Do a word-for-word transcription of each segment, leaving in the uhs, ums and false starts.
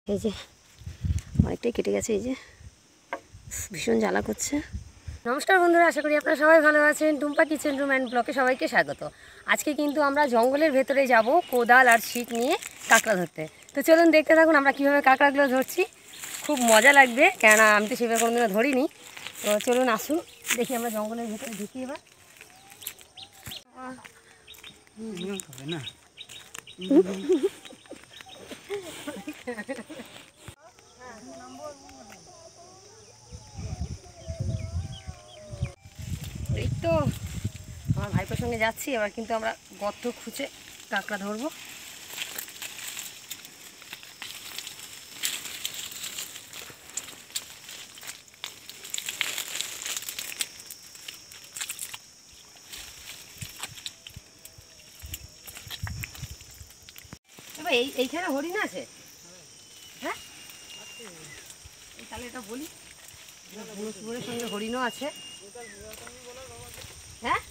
এই যে অনেকটাই কেটে গেছে, এই যে ভীষণ জ্বালা করছে। নমস্কার বন্ধুরা, আশা করি আপনারা সবাই ভালো আছেন। টুম্পা কিচেন রুম অ্যান্ড ব্লকে সবাইকে স্বাগত। আজকে কিন্তু আমরা জঙ্গলের ভেতরে যাব কোদাল আর ছিপ নিয়ে কাঁকড়া ধরতে। তো চলুন দেখতে থাকুন আমরা কীভাবে কাঁকড়াগুলো ধরছি। খুব মজা লাগবে, কেননা আমি তো সেভাবে কোনোদিনও ধরিনি। তো চলুন আসুন দেখি আমরা জঙ্গলের ভেতরে ঢুকি এবার। না এই তো আমার ভাইপোর সঙ্গে যাচ্ছি এবার, কিন্তু আমরা গর্ত খুঁজে কাঁকড়া ধরবো। এই এইখানে হরিণ আছে? হ্যাঁ, তাহলে এটা বলি, বুড়োর সঙ্গে হরিণও আছে। হ্যাঁ,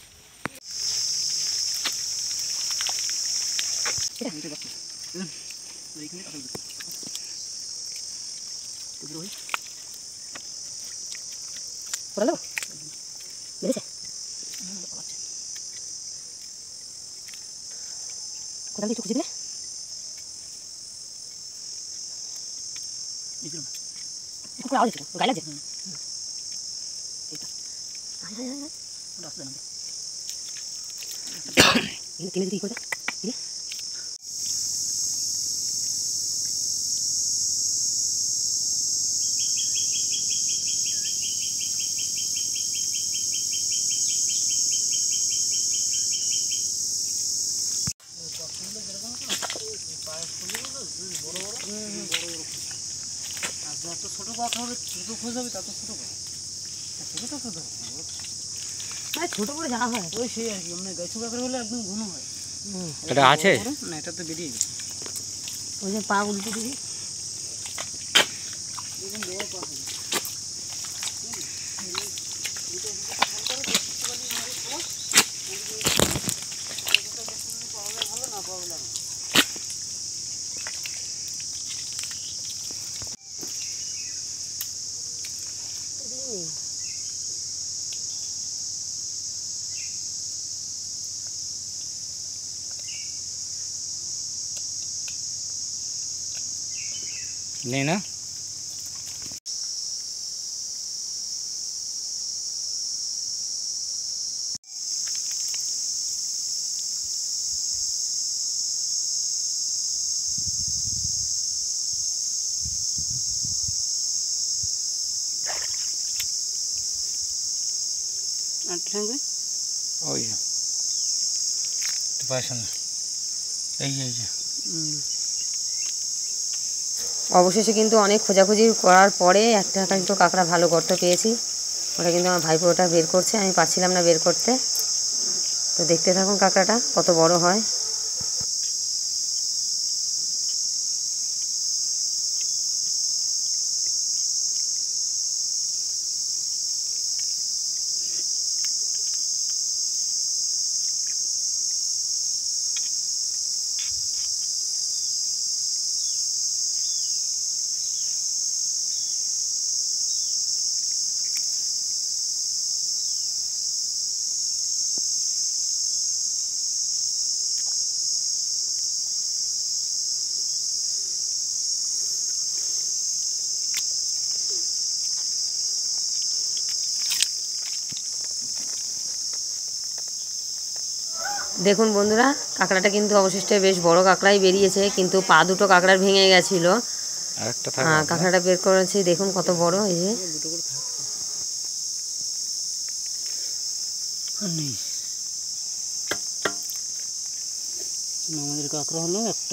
কোথাও কিছু খুঁজে দিলে আওয়াজ হচ্ছে, গায়ে লাগছে। কিনে দিদি করে ছোট পাখা হবে, ছোট খোঁজ হবে, তত ছোট ছোট ছোট ছোট করে যাওয়া হয় ওই সেই আর কি, মানে গাছ কাঁকড়া হলে একদম ঘন হয়। এটা আছে না, এটা তো বেরিয়ে গেছে। ওই যে পা উল্টে দিবি, ভালো না পাওয়া নেই না। ওই এই যে অবশেষে কিন্তু অনেক খোঁজাখুঁজি করার পরে একটা কিন্তু কাঁকড়া ভালো গর্ত পেয়েছি। ওটা কিন্তু আমার ভাইপো ওটা বের করছে, আমি পারছিলাম না বের করতে। তো দেখতে থাকুন কাঁকড়াটা কত বড় হয়। দেখুন বন্ধুরা, কাঁকড়াটা কিন্তু অবশিষ্ট বেশ বড় কাঁকড়াই বেরিয়েছে, কিন্তু পা দুটো কাঁকড়ার ভেঙে গেছিল। কাঁকড়াটা বের করেছি, দেখুন কত বড়। এই যে আমাদের কাঁকড়া হলো একটা।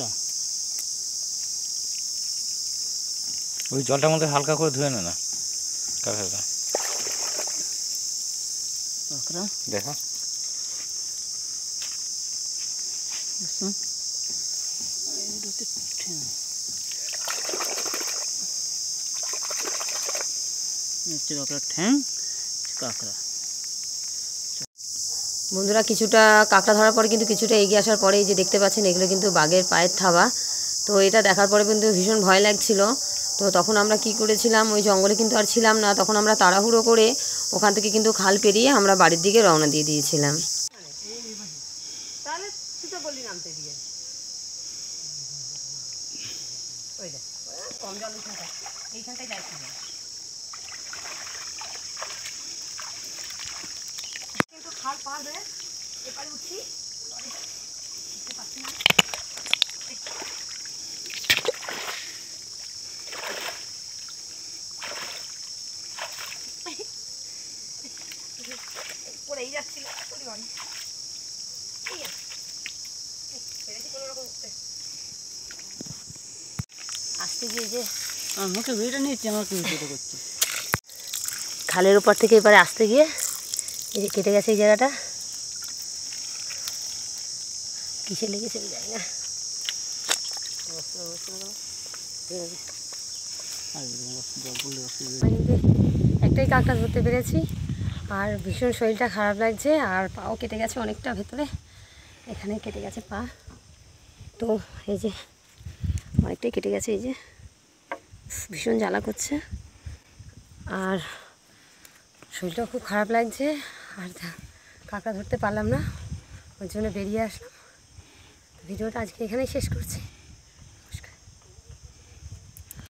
ওই জলটার মধ্যে হালকা করে ধুয়ে নে না কাঁকড়াটা। কাঁকড়া দেখো, ঠ্যাং কাঁকড়া। বন্ধুরা, কিছুটা কাঁকড়া ধরার পরে কিন্তু কিছুটা এগিয়ে আসার পরে এই যে দেখতে পাচ্ছেন, এগুলো কিন্তু বাঘের পায়ের থাবা। তো এটা দেখার পরে কিন্তু ভীষণ ভয় লাগছিল। তো তখন আমরা কি করেছিলাম, ওই জঙ্গলে কিন্তু আর ছিলাম না, তখন আমরা তাড়াহুড়ো করে ওখান থেকে কিন্তু খাল পেরিয়ে আমরা বাড়ির দিকে রওনা দিয়ে দিয়েছিলাম। তাহলে তুই তো বললি নামতে দিয়ে ওই দেখ কম জল এইখানটায় এইখানটায় যাচ্ছি কিন্তু খাল পার হয়ে এপারে উঠছি উঠতে পারছি না। পড়েই যাচ্ছিল পরিমাণ আসতে গিয়ে যে আমাকে ভিডিও নিচ্ছি, আমাকে ভিডিও করছি। খালের উপর থেকে এবারে আসতে গিয়ে এই যে কেটে গেছে এই জায়গাটা, কিসে লেগেছে জানি না। একটাই কাঁকড়া ধরতে পেরেছি, আর ভীষণ শরীরটা খারাপ লাগছে, আর পাও কেটে গেছে অনেকটা ভেতরে, এখানে কেটে গেছে পা। তো এই যে অনেকটাই কেটে গেছে, এই যে ভীষণ জ্বালা করছে, আর শরীরটাও খুব খারাপ লাগছে, আর কাঁকড়া ধরতে পারলাম না, ওই জন্য বেরিয়ে আসলাম। ভিডিওটা আজকে এখানেই শেষ করছি।